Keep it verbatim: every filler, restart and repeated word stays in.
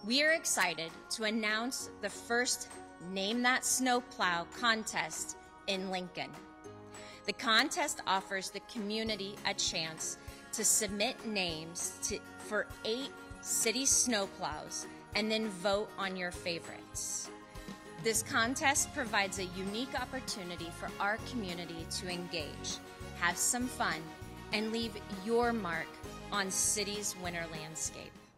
We are excited to announce the first Name That Snowplow contest in Lincoln. The contest offers the community a chance to submit names to, for eight city snowplows and then vote on your favorites. This contest provides a unique opportunity for our community to engage, have some fun, and leave your mark on city's winter landscape.